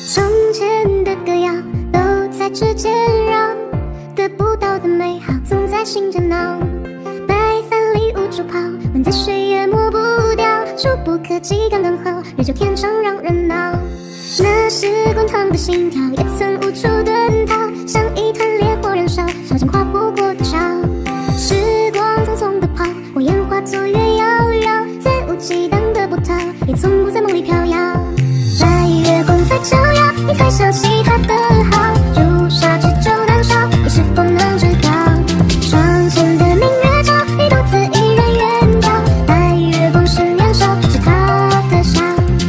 从前的歌谣都在指尖绕，得不到的美好总在心间闹。白帆里无处跑，问在谁也抹不掉，触不可及刚刚好，日久天长让人恼。那时滚烫的心跳也曾无处遁逃，像一团烈火燃烧，烧尽跨不过的桥。时光匆匆地跑，火焰化作月遥遥，再无激荡的波涛，也从不在梦里飘摇。白月光在照耀，你才想起他的好，朱砂痣就燃烧，你是否能知道？窗前的明月照，你独自一人远眺，白月光是年少，是他的笑。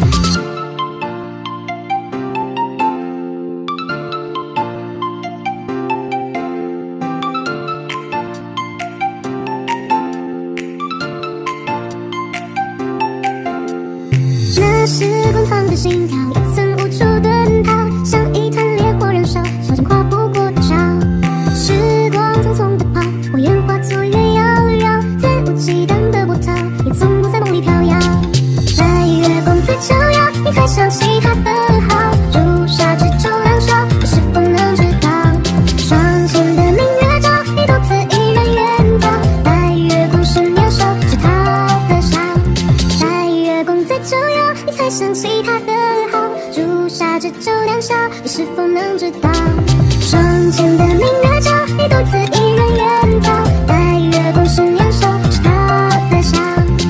那时滚烫的心跳也曾无处遁逃，像一团烈火燃烧，烧尽跨不过的桥。时光匆匆地跑，火焰化作月遥遥，再无激荡的波涛，也从不在梦里飘摇。白月光在照耀，你才想起他的好，朱砂痣就燃烧，你是否能知道？窗前的明月照，你独自一人远眺，白月光是年少，是他的笑。白月光在照耀，你才想起他的好，朱砂痣就燃烧，你是否能知道？窗前的明月照，你独自一人远眺，白月光是年少，是他的笑。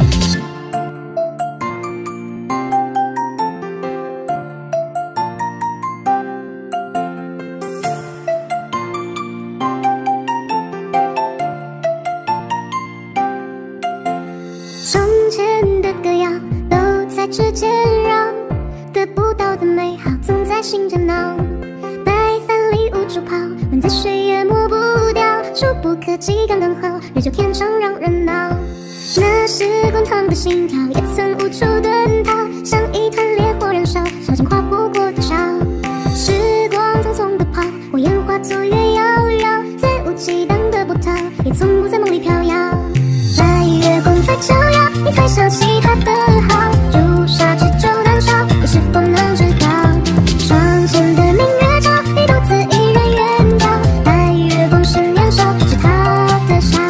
从前的歌谣都在指尖绕，得不到的美好总在心间闹。白帆里无处跑，问在谁也抹不掉，触不可及刚刚好，日久天长让人恼。那时滚烫的心跳也曾无处遁逃，像一团烈火燃烧，烧尽跨不过的桥。时光匆匆地跑，火焰化作月遥遥，再无激荡的波涛，也从不在梦里飘摇。白月光在照耀，你才想起他的好，朱砂痣就燃烧，你是否能知道？窗前的明月照，你独自一人远眺，白月光是年少，是他的笑。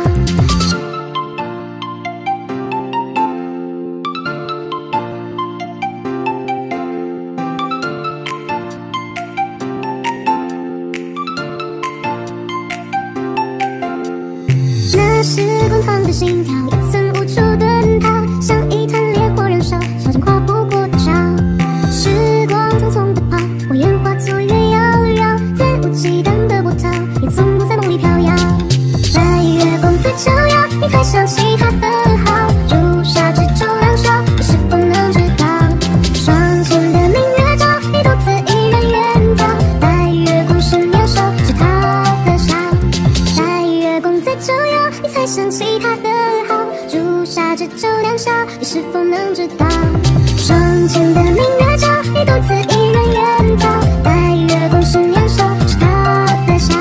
那时滚烫的心跳也曾无处遁逃，像一团烈火燃烧，烧尽跨不过的桥。时光匆匆地跑，火焰化作月遥遥，再无激荡的波涛，也从不在梦里飘摇。白月光在照耀，你才想起他的好，朱砂痣就燃烧，你是否能知道？窗前的明月照，你独自一人远眺，白月光是年少，是他的笑。白月光在照耀，你才想起他的好，朱砂痣就燃烧，你是否能知道？窗前的明月照，你独自一人远眺，白月光是年少，是他的笑。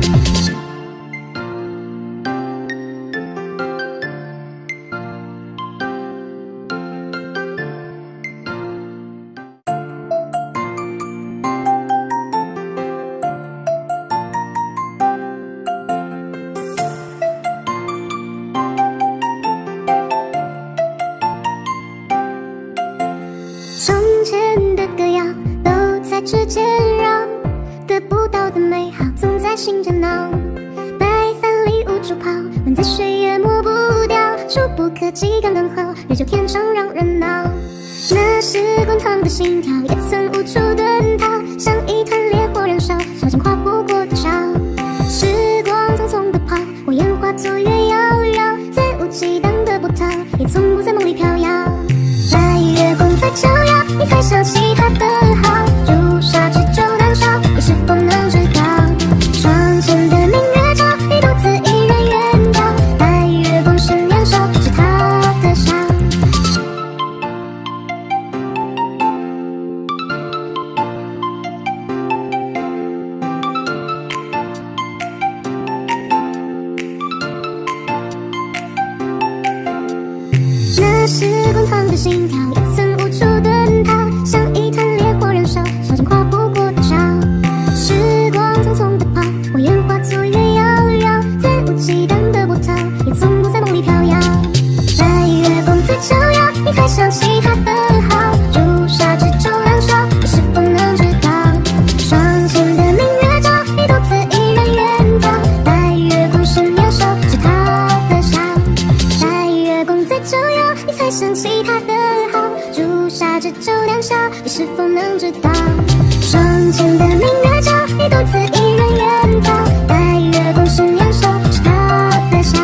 从前的歌谣都在指尖绕，得不到的美好总在心间闹。白帆里无处跑，问在谁也抹不掉，触不可及刚刚好，日久天长让人恼。那时滚烫的心跳也曾无处遁逃，像一团烈火燃烧，烧尽跨不过的桥。时光匆匆地跑，火焰化作月遥遥，再无激荡的波涛，也从不在梦里飘摇。白月光在照耀，你才想起他的好，朱砂痣就燃烧，你是否能知道？窗前的明月照，你独自一人远眺，白月光是年少，是他的笑。那时滚烫的心跳也曾无处遁逃，像一团烈火燃烧，烧尽跨不过道。窗前的明月照，你独自一人远眺，待月光时两手是他的笑。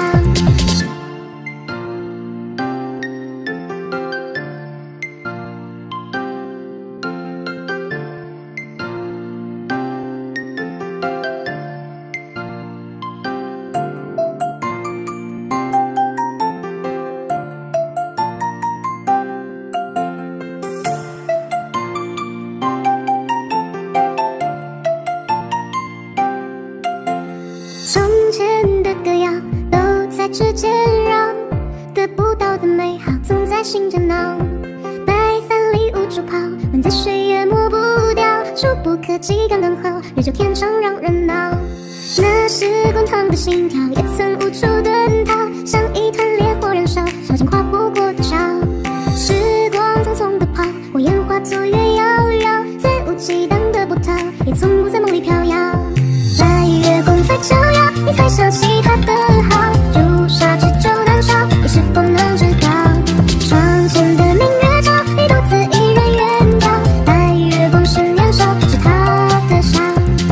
从前的歌谣都在指尖绕，得不到的美好总在心间挠。白帆里无处跑，问在谁也抹不掉，触不可及刚刚好，日久天长让人恼。那时滚烫的心跳也曾无处遁逃，像一团烈火燃烧，烧尽跨不过的桥。时光匆匆的跑，我眼化作月遥遥，再无激荡的波涛，也从不在梦里飘摇。在月光在照耀，你才想起他的好，朱砂痣皱难烧，你是否能知道？窗前的明月照，你独自一人远眺，待月光时两手是他的笑。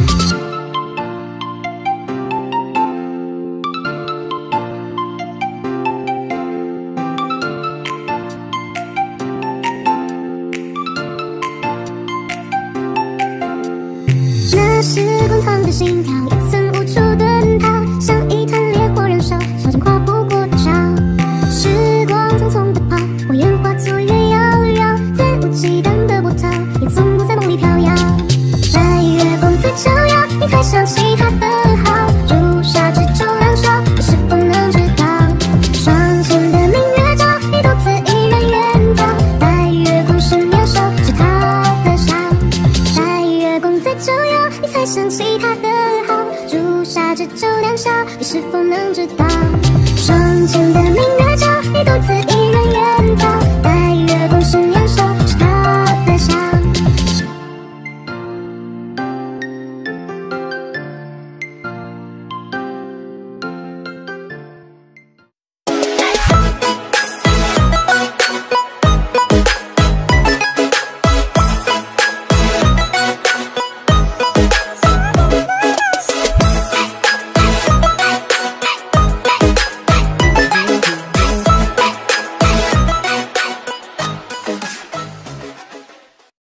那时滚烫的心跳也曾无处遁逃，像一团烈火燃烧，烧尽跨不过的桥。时光匆匆的跑，我眼化作月遥遥，再无激荡的波涛，也从不在梦里飘摇。在月光在照耀，你才想起他的好，朱砂痣皱燃烧，你是否能知道？窗前的明月照，你独自一人远眺，待月光时两手是他的笑。在月光在照耀，你才想起他的好，朱砂痣皱难烧，你是否能知道？窗前的明月照，你独自